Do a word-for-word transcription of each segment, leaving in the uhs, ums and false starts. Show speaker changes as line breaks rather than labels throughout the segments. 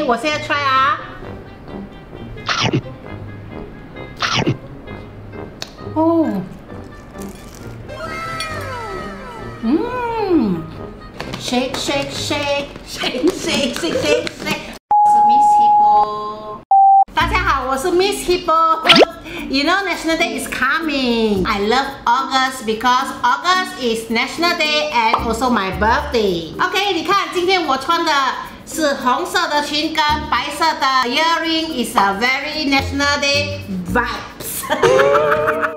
我现在 try 啊。哦，嗯 ，shake shake shake shake shake shake shake shake。是 Miss Hippo。大家好，我是 Miss Hippo。You know National Day is coming. I love August because August is National Day and also my birthday. OK， 你看今天我穿的是红色的裙跟白色的 earring， is a very National Day vibes 。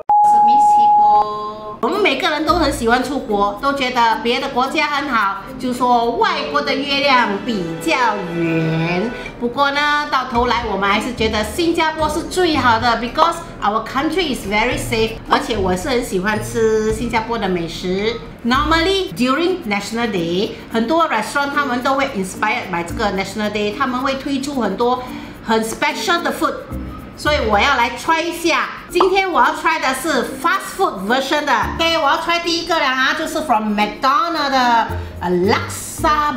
我们每个人都很喜欢出国，都觉得别的国家很好，就说外国的月亮比较圆。不过呢，到头来我们还是觉得新加坡是最好的 ，because our country is very safe。而且我是很喜欢吃新加坡的美食。Normally during National Day， 很多 restaurant 他们都会 inspired by 这个 National Day， 他们会推出很多很 special 的 food。所以我要来 try 一下，今天我要 try 的是 fast food version 的。OK， 我要 try 第一个了啊，就是 from McDonald's 的 Laksa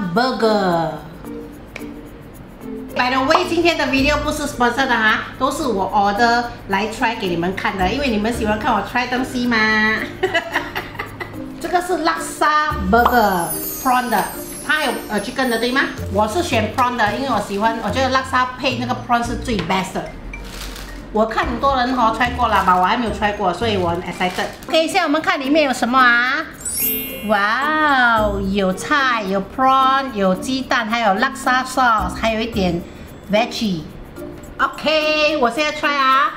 Burger。By the way， 今天的 video 不是 sponsor 的哈，都是我 order 来 try 给你们看的，因为你们喜欢看我 try 东西嘛。这个是 Laksa Burger prawn 的，它还有呃 chicken 的对吗？我是选 prawn 的，因为我喜欢，我觉得 Laksa 配那个 prawn 是最 best 的。我看很多人哈 try 过了吧，我还没有 try 过，所以我很 excited。OK， 现在我们看里面有什么啊？哇哦，有菜，有 prawn， 有鸡蛋，还有 laksa sauce， 还有一点 veggie。OK， 我现在 try 啊。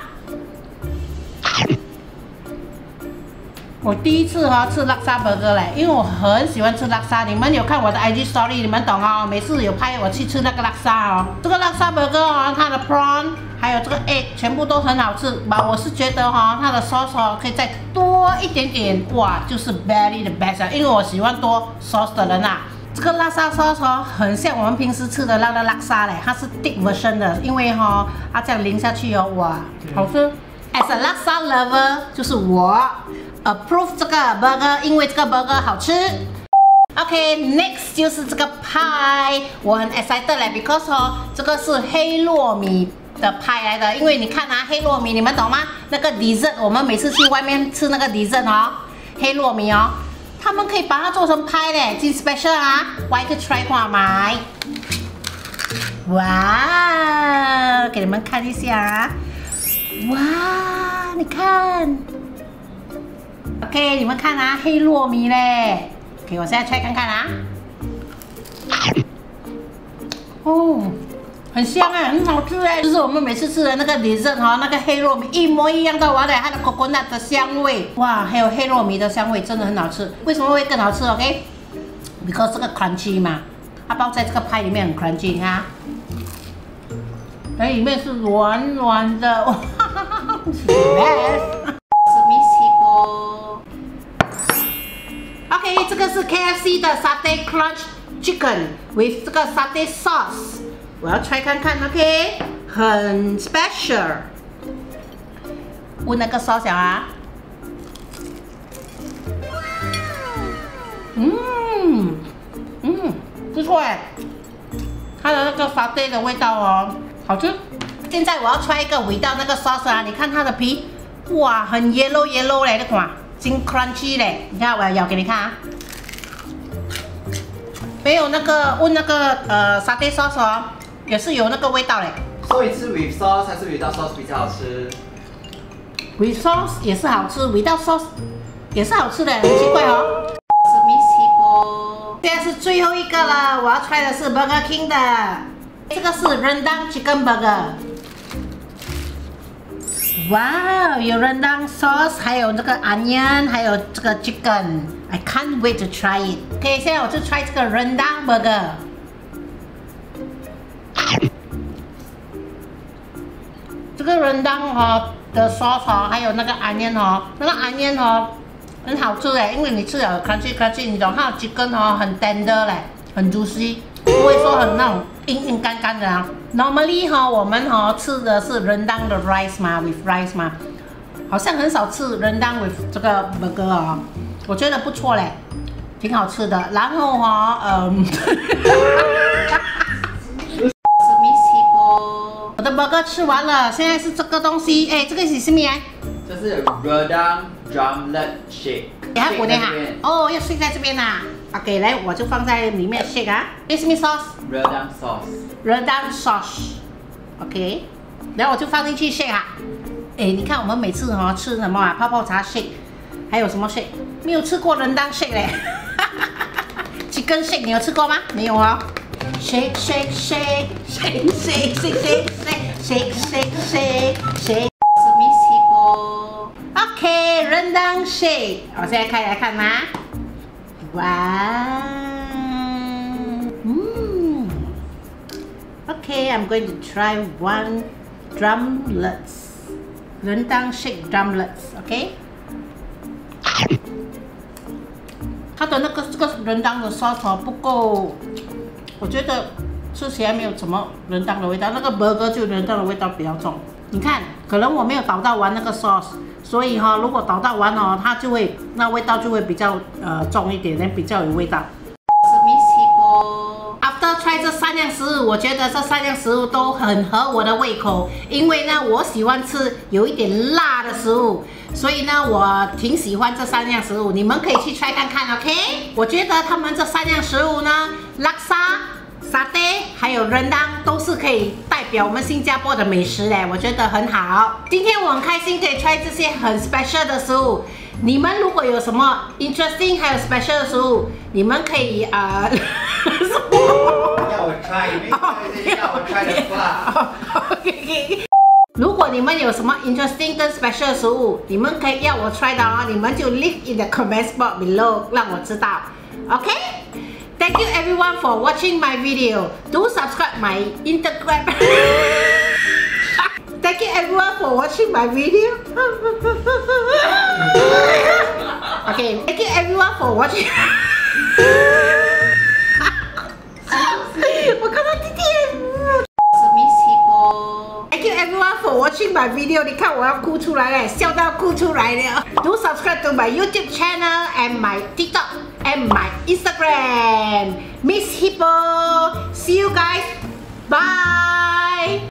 我第一次哈吃 laksa burger 嘞，因为我很喜欢吃 laksa。你们有看我的 I G story， 你们懂哦。每次有拍我去吃那个 laksa 哦。这个 laksa burger 哦，它的 prawn 还有这个 egg 全部都很好吃。吧，我是觉得哈、哦，它的 sauce 哦可以再多一点点，哇，就是 very the best 因为我喜欢多 sauce 的人啊。这个 laksa sauce 哦，很像我们平时吃的那个 laksa 嘞，它是 thick version 的，因为哈、哦，它这样淋下去哦，哇，好吃。As a laksa lover， 就是我 approve 这个 burger， 因为这个 burger 好吃。OK，next、okay, 就是这个派，我很 excited 嘞 ，because 哦，这个是黑糯米的派来的，因为你看啊，黑糯米你们懂吗？那个 dessert， 我们每次去外面吃那个 dessert 哦，黑糯米哦，他们可以把它做成派嘞，真 special 啊！我一个 try 看买。哇，给你们看一下啊！哇，你看 ，OK， 你们看啊，黑糯米嘞。OK， 我现在 try 看看啊。哦。很香哎，很好吃哎，就是我们每次吃的那个 dessert 哈，那个黑糯米一模一样的，完了它的 coconut 的香味，哇，还有黑糯米的香味，真的很好吃。为什么会更好吃 ？OK，because 这个 crunchy 嘛，它包在这个派里面很 crunchy， 你看，它里面是软软的，哇 ，best。是 Miss Hippo。OK， 这个是 K F C 的 Satay Crunch Chicken with 这个 Satay Sauce。我要 try 看看 ，OK， 很 special。问那个sauce啊，嗯嗯，不错哎，它的那个 satay 的味道哦，好吃。现在我要 try 一个味道那个 sauce 啊，你看它的皮，哇，很 yellow yellow 嘞，你看，真 crunchy 嘞。你看，我要咬给你看啊。没有那个问那个呃 satay sauce 哦。也是有那个味道嘞。
所以吃 with sauce 还是 without sauce 比较好吃
？with sauce 也是好吃 ，without sauce 也是好吃的，很奇怪哦。是 Miss Hippo。现在是最后一个了，我要 try 的是 Burger King 的，这个是 Rendang Chicken Burger。哇，有 Rendang sauce， 还有这个 onion， 还有这个 chicken。I can't wait to try it。OK， 现在我就 try 这个 Rendang Burger。这个 rendang 哦的 sauce 哦，还有那个 onion 哦，那个 onion 哦很好吃嘞，因为你吃了 crunchy crunchy， 你懂它的 chicken 哦很 tender 嘞，很 juicy， 不会说很那种硬硬干干的啊。Normally 哈、哦，我们哈、哦、吃的是 rendang 的 rice 嘛 ，with rice 嘛，好像很少吃 rendang with 这个 burger 哦，我觉得不错嘞，挺好吃的。然后哈、哦，嗯。是 Miss 的 burger 吃完了，现在是这个东西，哎，这个是什么啊？
这是 Rendang Drumlet Shake。
给它滚的哈。哦，要 shake 在这边呐。OK， 来，我就放在里面 shake 啊。这是什么
sauce？Rendang
sauce。Rendang sauce。OK， 然后我就放进去 shake 哈。哎，你看我们每次哈、哦、吃什么啊？泡泡茶 shake， 还有什么 shake？ 没有吃过 Rendang shake 嘞。Chicken shake 你有吃过吗？没有哦。Shake shake shake shake shake shake shake shake shake shake。OK， Rendang shake， 我现在开来看啦。哇，嗯 ，OK，I'm going to try one drumlets， Rendang shake drumlets，OK。它的那个这个Rendang的 sauce 不够，我觉得吃起来没有什么Rendang的味道，那个 burger 就Rendang的味道比较重。你看，可能我没有捣到完那个 sauce。所以哈、哦，如果捣到完哦，它就会那味道就会比较呃重一点，比较有味道。After try 这三样食物，我觉得这三样食物都很合我的胃口，因为呢，我喜欢吃有一点辣的食物，所以呢，我挺喜欢这三样食物。你们可以去 try 看看 ，OK？ 我觉得他们这三样食物呢，拉沙、沙爹还有Rendang都是可以代表我们新加坡的美食嘞，我觉得很好。今天我很开心可以 try 这些很 special 的食物。你们如果有什么 interesting 还有 special 的食物，你们可以呃，
要我 try， 要我 try 的话。
OK。如果你们有什么 interesting 跟 special 的食物，你们可以要我 try 的哦，你们就 leave in the comments box below 让我知道。OK。Thank you everyone for watching my video. Do subscribe my Instagram. Thank you everyone for watching my video. Okay, thank you everyone for watching. 我看到弟弟。Thank you everyone for watching my video. 你看我要哭出来了，笑到哭出来了。Do subscribe to my YouTube channel and my TikTok and my Instagram. Miss Hippo. See you guys. Bye.